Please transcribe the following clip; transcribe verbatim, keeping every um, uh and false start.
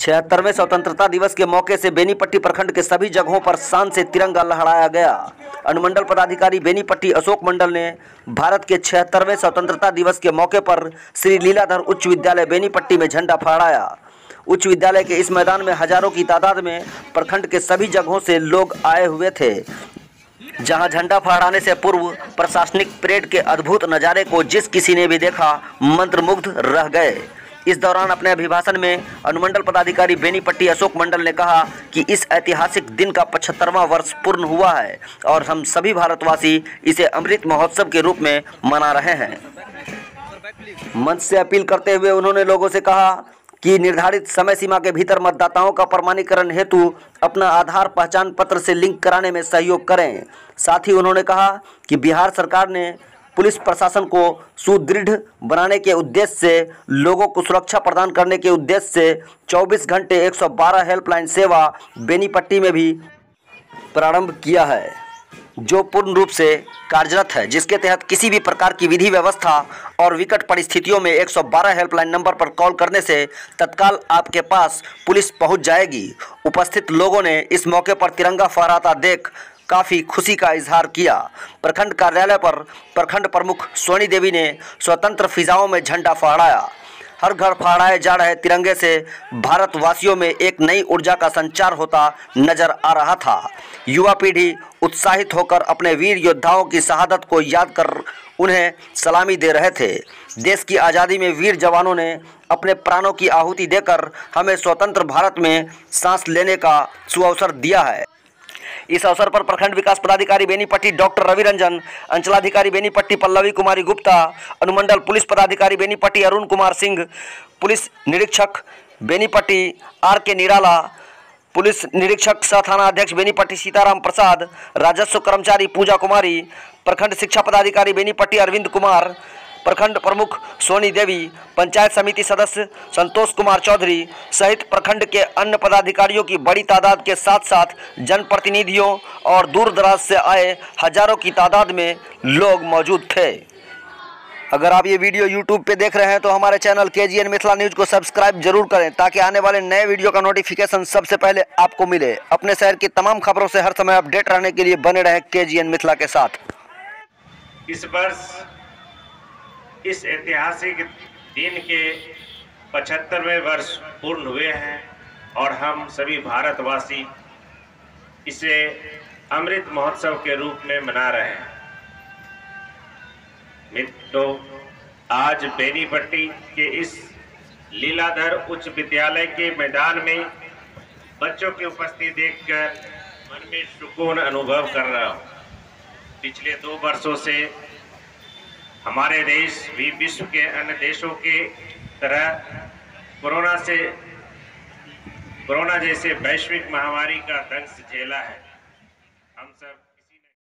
छिहत्तरवें स्वतंत्रता दिवस के मौके से बेनीपट्टी प्रखंड के सभी जगहों पर शान से तिरंगा लहराया गया। अनुमंडल पदाधिकारी बेनीपट्टी अशोक मंडल ने भारत के छिहत्तरवें स्वतंत्रता दिवस के मौके पर श्री लीलाधर उच्च विद्यालय बेनीपट्टी में झंडा फहराया। उच्च विद्यालय के इस मैदान में हजारों की तादाद में प्रखंड के सभी जगहों से लोग आए हुए थे, जहां झंडा फहराने से पूर्व प्रशासनिक परेड के अद्भुत नज़ारे को जिस किसी ने भी देखा मंत्रमुग्ध रह गए। इस दौरान अपने अभिभाषण में अनुमंडल पदाधिकारी बेनीपट्टी अशोक मंडल ने कहा कि इस ऐतिहासिक दिन का पचहत्तरवां वर्ष पूर्ण हुआ है और हम सभी भारतवासी इसे अमृत महोत्सव के रूप में मना रहे हैं। मंच से अपील करते हुए उन्होंने लोगों से कहा कि निर्धारित समय सीमा के भीतर मतदाताओं का प्रमाणीकरण हेतु अपना आधार पहचान पत्र से लिंक कराने में सहयोग करें। साथ ही उन्होंने कहा कि बिहार सरकार ने पुलिस प्रशासन को सुदृढ़ बनाने के उद्देश्य से, लोगों को सुरक्षा प्रदान करने के उद्देश्य से चौबीस घंटे एक सौ बारह हेल्पलाइन सेवा बेनीपट्टी में भी प्रारंभ किया है, जो पूर्ण रूप से कार्यरत है, जिसके तहत किसी भी प्रकार की विधि व्यवस्था और विकट परिस्थितियों में एक सौ बारह हेल्पलाइन नंबर पर कॉल करने से तत्काल आपके पास पुलिस पहुंच जाएगी। उपस्थित लोगों ने इस मौके पर तिरंगा फहराता देख काफ़ी खुशी का इजहार किया। प्रखंड कार्यालय पर प्रखंड प्रमुख सोनी देवी ने स्वतंत्र फिजाओं में झंडा फहराया। हर घर फहराए जा रहे तिरंगे से भारतवासियों में एक नई ऊर्जा का संचार होता नजर आ रहा था। युवा पीढ़ी उत्साहित होकर अपने वीर योद्धाओं की शहादत को याद कर उन्हें सलामी दे रहे थे। देश की आज़ादी में वीर जवानों ने अपने प्राणों की आहुति देकर हमें स्वतंत्र भारत में सांस लेने का सुअवसर दिया है। इस अवसर पर प्रखंड विकास पदाधिकारी बेनीपट्टी डॉक्टर रवि रंजन, अंचलाधिकारी बेनीपट्टी पल्लवी कुमारी गुप्ता, अनुमंडल पुलिस पदाधिकारी बेनीपट्टी अरुण कुमार सिंह, पुलिस निरीक्षक बेनीपट्टी आर के निराला, पुलिस निरीक्षक सह थाना अध्यक्ष बेनीपट्टी सीताराम प्रसाद, राजस्व कर्मचारी पूजा कुमारी, प्रखंड शिक्षा पदाधिकारी बेनीपट्टी अरविंद कुमार, प्रखंड प्रमुख सोनी देवी, पंचायत समिति सदस्य संतोष कुमार चौधरी सहित प्रखंड के अन्य पदाधिकारियों की बड़ी तादाद के साथ साथ जनप्रतिनिधियों और दूर दराज से आए हजारों की तादाद में लोग मौजूद थे। अगर आप ये वीडियो यूट्यूब पे देख रहे हैं तो हमारे चैनल के जी एन मिथिला न्यूज़ को सब्सक्राइब जरूर करें, ताकि आने वाले नए वीडियो का नोटिफिकेशन सबसे पहले आपको मिले। अपने शहर की तमाम खबरों से हर समय अपडेट रहने के लिए बने रहें के जी एन मिथिला के साथ। इस वर्ष इस ऐतिहासिक दिन के पचहत्तरवें वर्ष पूर्ण हुए हैं और हम सभी भारतवासी इसे अमृत महोत्सव के रूप में मना रहे हैं। मित्रों, आज बेनीपट्टी के इस लीलाधर उच्च विद्यालय के मैदान में बच्चों की उपस्थिति देखकर मन में सुकून अनुभव कर रहा हूँ। पिछले दो वर्षों से हमारे देश भी विश्व के अन्य देशों के तरह कोरोना से कोरोना जैसे वैश्विक महामारी का दंश झेला है।